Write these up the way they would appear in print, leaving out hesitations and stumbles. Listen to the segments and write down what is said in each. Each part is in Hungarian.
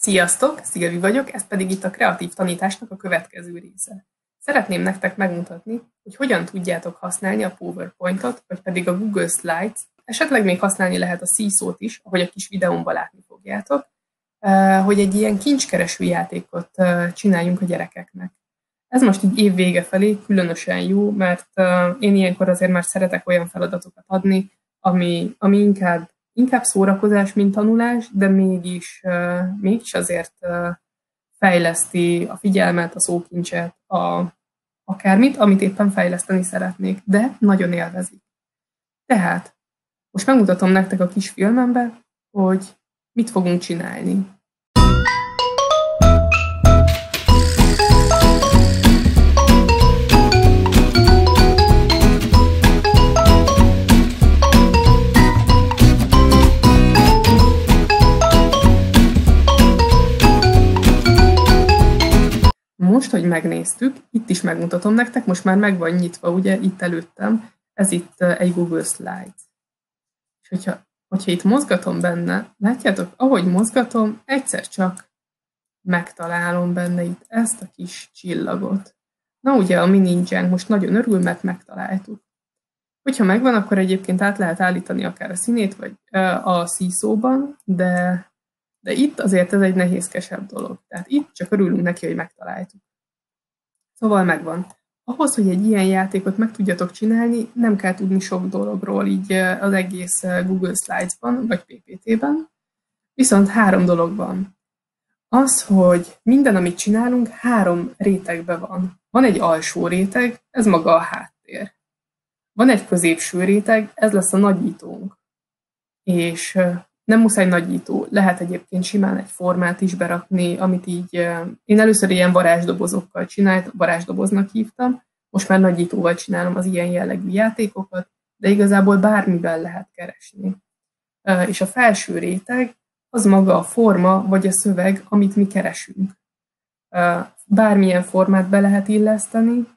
Sziasztok, Szilvi vagyok, ez pedig itt a kreatív tanításnak a következő része. Szeretném nektek megmutatni, hogy hogyan tudjátok használni a PowerPoint-ot, vagy pedig a Google Slides, esetleg még használni lehet a Seesaw-t is, ahogy a kis videómban látni fogjátok, hogy egy ilyen kincskereső játékot csináljunk a gyerekeknek. Ez most így év vége felé különösen jó, mert én ilyenkor azért már szeretek olyan feladatokat adni, ami inkább szórakozás, mint tanulás, de mégis azért fejleszti a figyelmet, a szókincset, akármit, amit éppen fejleszteni szeretnék, de nagyon élvezik. Tehát most megmutatom nektek a kis filmembe, hogy mit fogunk csinálni. Most, hogy megnéztük, itt is megmutatom nektek, most már meg van nyitva, ugye, itt előttem, ez itt egy Google Slides. És hogyha itt mozgatom benne, látjátok, ahogy mozgatom, egyszer csak megtalálom benne itt ezt a kis csillagot. Na ugye a mi ninjánk most nagyon örül, mert megtaláltuk. Hogyha megvan, akkor egyébként át lehet állítani akár a színét, vagy a Seesaw-ban, de itt azért ez egy nehézkesebb dolog. Tehát itt csak örülünk neki, hogy megtaláltuk. Szóval megvan. Ahhoz, hogy egy ilyen játékot meg tudjatok csinálni, nem kell tudni sok dologról így az egész Google Slides-ban, vagy PPT-ben. Viszont 3 dolog van. Az, hogy minden, amit csinálunk, 3 rétegben van. Van egy alsó réteg, ez maga a háttér. Van egy középső réteg, ez lesz a nagyítónk. És nem muszáj nagyító, lehet egyébként simán egy formát is berakni, amit így, én először ilyen varázsdobozokkal csináltam, varázsdoboznak hívtam, most már nagyítóval csinálom az ilyen jellegű játékokat, de igazából bármivel lehet keresni. És a felső réteg az maga a forma vagy a szöveg, amit mi keresünk. Bármilyen formát be lehet illeszteni,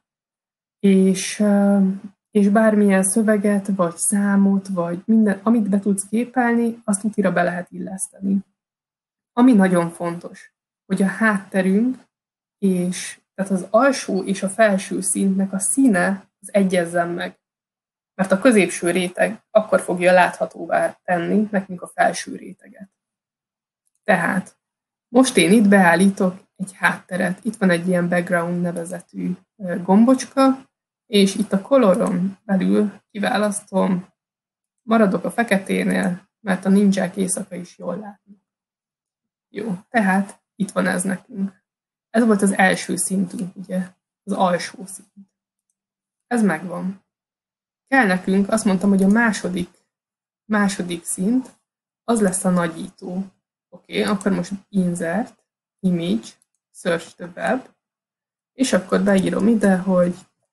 és bármilyen szöveget, vagy számot, vagy minden, amit be tudsz képelni, azt utira be lehet illeszteni. Ami nagyon fontos, hogy a hátterünk, tehát az alsó és a felső szintnek a színe az egyezzen meg. Mert a középső réteg akkor fogja láthatóvá tenni nekünk a felső réteget. Tehát most én itt beállítok egy hátteret. Itt van egy ilyen background nevezetű gombocska, és itt a coloron belül kiválasztom, maradok a feketénél, mert a ninják éjszaka is jól látnak. Jó, tehát itt van ez nekünk. Ez volt az első szintünk, ugye, az alsó szint. Ez megvan. Kell nekünk, azt mondtam, hogy a második szint, az lesz a nagyító. Oké, akkor most insert, image, search the web, és akkor beírom ide, hogy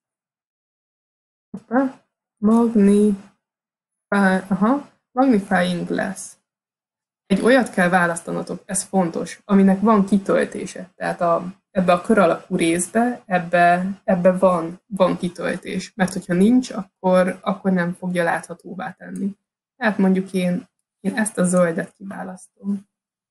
magnifying glass. Egy olyat kell választanotok, ez fontos, aminek van kitöltése. Tehát ebbe a kör alakú részbe, ebbe van kitöltés. Mert hogyha nincs, akkor nem fogja láthatóvá tenni. Tehát mondjuk én ezt a zöldet kiválasztom.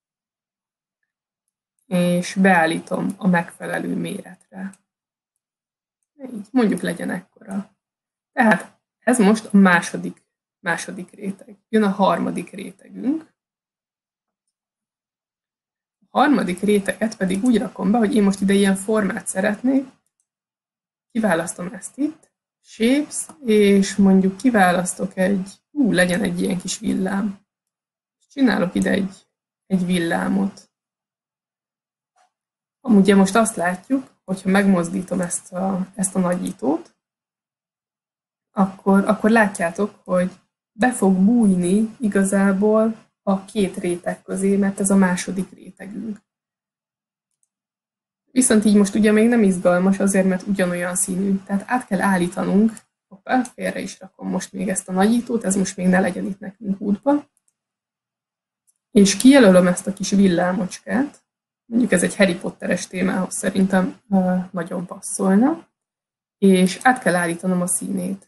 És beállítom a megfelelő méretre. Így, mondjuk legyen ekkora. Tehát ez most a második réteg. Jön a harmadik rétegünk. A harmadik réteget pedig úgy rakom be, hogy én most ide ilyen formát szeretnék. Kiválasztom ezt itt, Shapes, és mondjuk kiválasztok legyen egy ilyen kis villám. És csinálok ide egy villámot. Amúgy most azt látjuk, hogyha megmozdítom ezt a nagyítót, akkor látjátok, hogy be fog bújni igazából a 2 réteg közé, mert ez a második rétegünk. Viszont így most ugye még nem izgalmas azért, mert ugyanolyan színű. Tehát át kell állítanunk, félre is rakom most még ezt a nagyítót, ez most még ne legyen itt nekünk útba. És kijelölöm ezt a kis villámocskát, mondjuk ez egy Harry Potteres témához szerintem nagyon passzolna, és át kell állítanom a színét.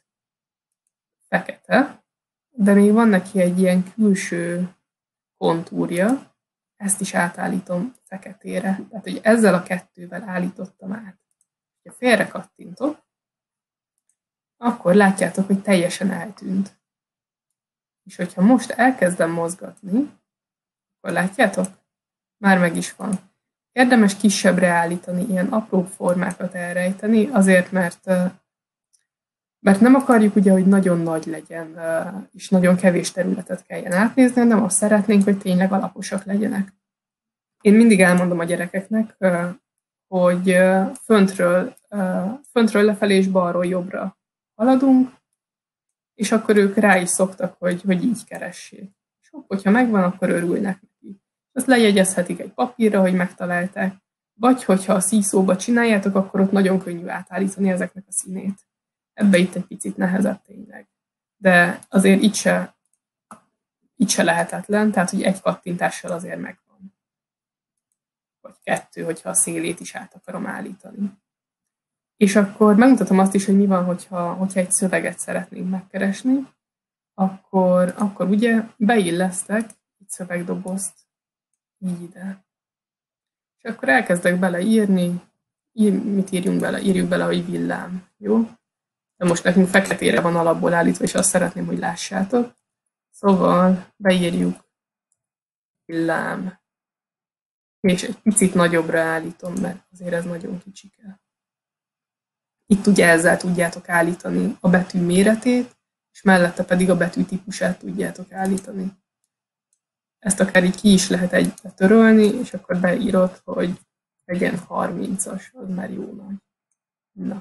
Fekete, de még van neki egy ilyen külső kontúrja, ezt is átállítom feketére. Tehát, hogy ezzel a kettővel állítottam át. Ha félre kattintok, akkor látjátok, hogy teljesen eltűnt. És hogyha most elkezdem mozgatni, akkor látjátok? Már meg is van. Érdemes kisebbre állítani, ilyen apró formákat elrejteni, azért, mert nem akarjuk ugye, hogy nagyon nagy legyen, és nagyon kevés területet kelljen átnézni, hanem azt szeretnénk, hogy tényleg alaposak legyenek. Én mindig elmondom a gyerekeknek, hogy föntről lefelé és balról jobbra haladunk, és akkor ők rá is szoktak, hogy így keressék. És hogyha megvan, akkor örülnek neki. Azt lejegyezhetik egy papírra, hogy megtalálták, vagy hogyha a szíszóba csináljátok, akkor ott nagyon könnyű átállítani ezeknek a színét. Ebbe itt egy picit nehezebb tényleg. De azért itt se lehetetlen, tehát hogy egy kattintással azért megvan. Vagy kettő, hogyha a szélét is át akarom állítani. És akkor megmutatom azt is, hogy mi van, hogyha egy szöveget szeretnénk megkeresni, akkor ugye beillesztek egy szövegdobozt így ide. És akkor elkezdek beleírni, mit írjunk bele? Írjuk bele, hogy villám, jó? De most nekünk feketére van alapból állítva, és azt szeretném, hogy lássátok. Szóval beírjuk villám, és egy picit nagyobbra állítom, mert azért ez nagyon kicsike. Itt ugye ezzel tudjátok állítani a betű méretét, és mellette pedig a betű típusát tudjátok állítani. Ezt akár így ki is lehet egybe törölni, és akkor beírod, hogy legyen 30-as, az már jó nagy. Na.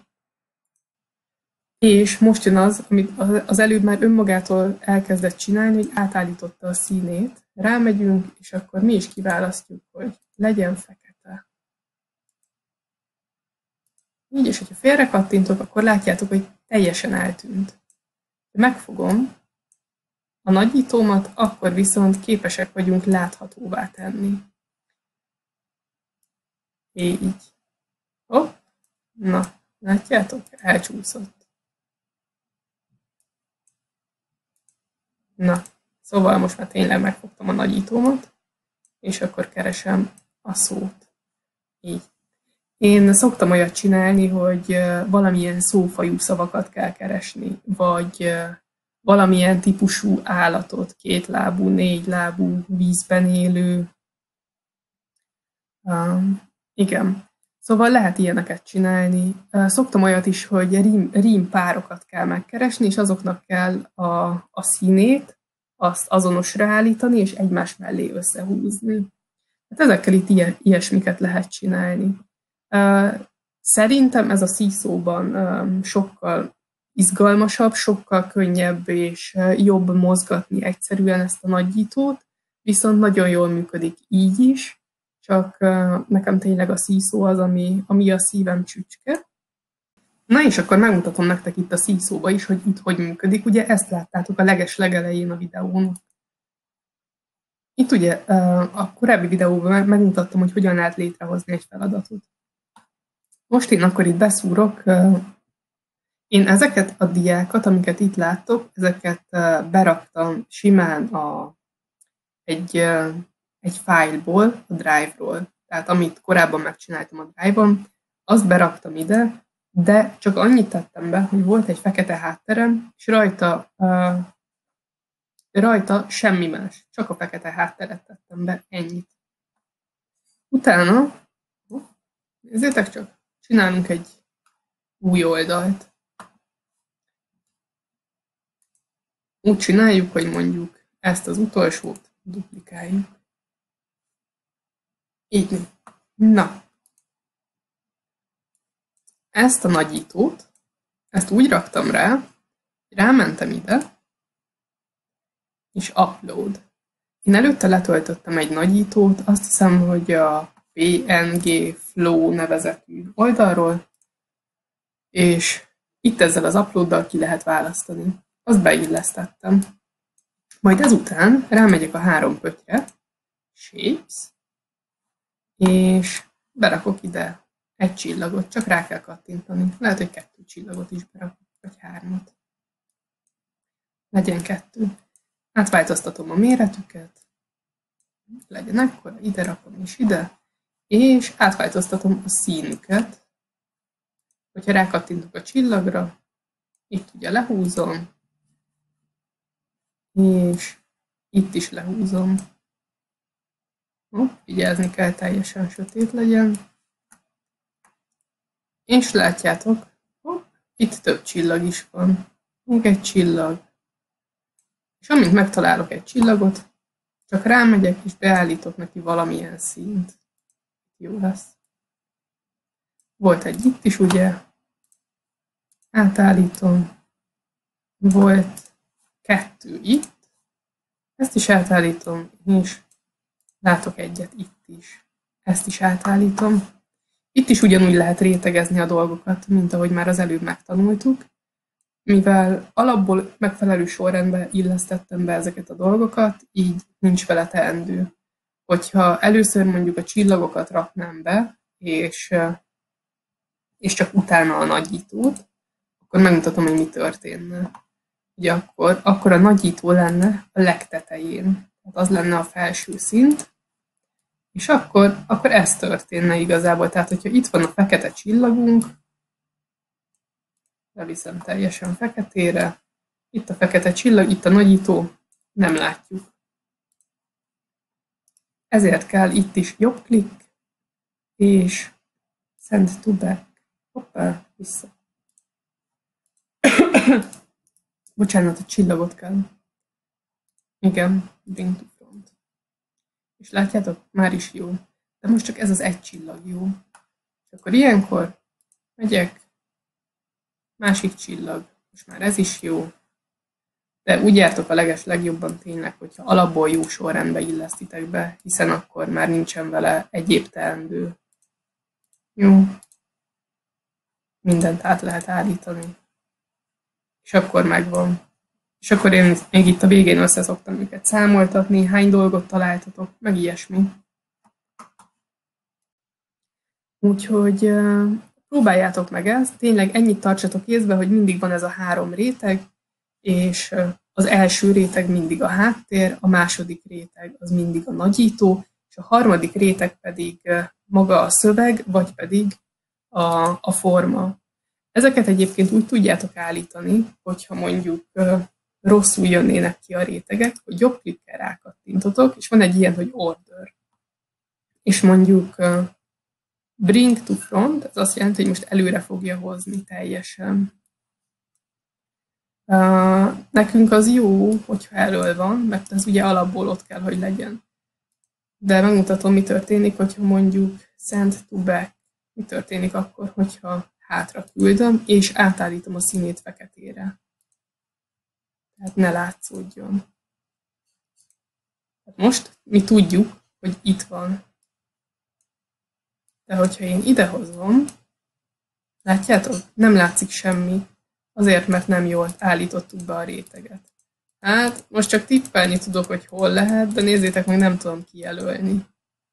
És most jön az, amit az előbb már önmagától elkezdett csinálni, hogy átállította a színét. Rámegyünk, és akkor mi is kiválasztjuk, hogy legyen fekete. Így, és hogyha félre kattintok, akkor látjátok, hogy teljesen eltűnt. Megfogom a nagyítómat, akkor viszont képesek vagyunk láthatóvá tenni. Így. Hopp. Na, látjátok? Elcsúszott. Na, szóval most már tényleg megfogtam a nagyítómat, és akkor keresem a szót. Így. Én szoktam olyat csinálni, hogy valamilyen szófajú szavakat kell keresni, vagy valamilyen típusú állatot, kétlábú, négylábú, vízben élő. Igen. Szóval lehet ilyeneket csinálni. Szoktam olyat is, hogy rímpárokat kell megkeresni, és azoknak kell a színét, azt azonosra állítani, és egymás mellé összehúzni. Hát ezekkel itt ilyesmiket lehet csinálni. Szerintem ez a szíszóban sokkal izgalmasabb, sokkal könnyebb és jobb mozgatni egyszerűen ezt a nagyítót, viszont nagyon jól működik így is, csak nekem tényleg a szíszó az, ami a szívem csücske. Na és akkor megmutatom nektek itt a szíszóba is, hogy itt hogy működik. Ugye ezt láttátok a legelején a videón. Itt ugye a korábbi videóban megmutattam, hogy hogyan lehet létrehozni egy feladatot. Most én akkor itt beszúrok. Én ezeket a diákat, amiket itt láttok, ezeket beraktam simán egy fájlból, a Drive-ról. Tehát amit korábban megcsináltam a Drive-on, azt beraktam ide, de csak annyit tettem be, hogy volt egy fekete hátterem, és rajta semmi más, csak a fekete hátteret tettem be, ennyit. Utána, nézzétek csak, csinálunk egy új oldalt. Úgy csináljuk, hogy mondjuk ezt az utolsót duplikáljuk. Így. Na. Ezt a nagyítót, ezt úgy raktam rá, rámentem ide, és upload. Én előtte letöltöttem egy nagyítót, azt hiszem, hogy a PNG Flow nevezetű oldalról, és itt ezzel az uploaddal ki lehet választani. Azt beillesztettem. Majd ezután rámegyek a 3 pöttyre, Shapes, és berakok ide egy csillagot, csak rá kell kattintani. Lehet, hogy 2 csillagot is berakok, vagy 3-at. Legyen 2. Átváltoztatom a méretüket, legyen ekkora, ide rakom is ide, és átváltoztatom a színüket. Hogyha rákattintok a csillagra, itt ugye lehúzom, és itt is lehúzom. Vigyázni kell, teljesen sötét legyen. És látjátok, itt több csillag is van. Még egy csillag. És amint megtalálok egy csillagot, csak rámegyek és beállítok neki valamilyen színt. Jó lesz. Volt egy itt is, ugye? Átállítom. Volt 2 itt. Ezt is átállítom, és látok egyet itt is. Ezt is átállítom. Itt is ugyanúgy lehet rétegezni a dolgokat, mint ahogy már az előbb megtanultuk. Mivel alapból megfelelő sorrendbe illesztettem be ezeket a dolgokat, így nincs vele teendő. Hogyha először mondjuk a csillagokat raknám be, és csak utána a nagyítót, akkor megmutatom, hogy mi történne. Ugye akkor a nagyító lenne a legtetején. Tehát az lenne a felső szint, és akkor ez történne igazából. Tehát, hogyha itt van a fekete csillagunk, leviszem teljesen feketére, itt a fekete csillag, itt a nagyító, nem látjuk. Ezért kell itt is jobb klikk, és send to back. Hoppá, vissza. Bocsánat, a csillagot kell. Igen, bring to front. És látjátok, már is jó. De most csak ez az egy csillag jó. És akkor ilyenkor megyek, másik csillag. Most már ez is jó. De úgy jártok a legjobban tényleg, hogyha alapból jó sorrendbe illesztitek be, hiszen akkor már nincsen vele egyéb teendő. Jó. Mindent át lehet állítani. És akkor megvan. És akkor én még itt a végén össze szoktam őket számoltatni, hány dolgot találtatok, meg ilyesmi. Úgyhogy próbáljátok meg ezt, tényleg ennyit tartsatok észbe, hogy mindig van ez a 3 réteg, és az első réteg mindig a háttér, a második réteg az mindig a nagyító, és a harmadik réteg pedig maga a szöveg, vagy pedig a forma. Ezeket egyébként úgy tudjátok állítani, hogyha mondjuk rosszul jönnének ki a rétegek, hogy jobb klikkel rákattintotok, és van egy ilyen, hogy order. És mondjuk bring to front, ez azt jelenti, hogy most előre fogja hozni teljesen. Nekünk az jó, hogyha elől van, mert ez ugye alapból ott kell, hogy legyen. De megmutatom, mi történik, hogyha mondjuk send to back. Mi történik akkor, hogyha hátra küldöm, és átállítom a színét feketére. Tehát ne látszódjon. Most mi tudjuk, hogy itt van. De hogyha én idehozom, látjátok? Nem látszik semmi. Azért, mert nem jól állítottuk be a réteget. Hát, most csak tippelni tudok, hogy hol lehet, de nézzétek meg, nem tudom kijelölni.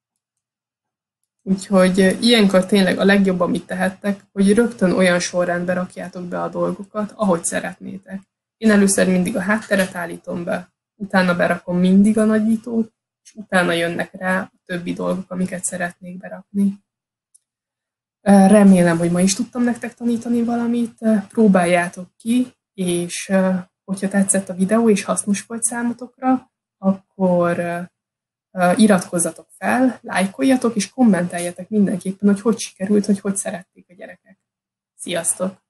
Úgyhogy ilyenkor tényleg a legjobb, amit tehettek, hogy rögtön olyan sorrendbe rakjátok be a dolgokat, ahogy szeretnétek. Én először mindig a hátteret állítom be, utána berakom mindig a nagyítót, és utána jönnek rá a többi dolgok, amiket szeretnék berakni. Remélem, hogy ma is tudtam nektek tanítani valamit, próbáljátok ki, és hogyha tetszett a videó és hasznos volt számotokra, akkor iratkozzatok fel, lájkoljatok és kommenteljetek mindenképpen, hogy sikerült, hogy szerették a gyerekek. Sziasztok!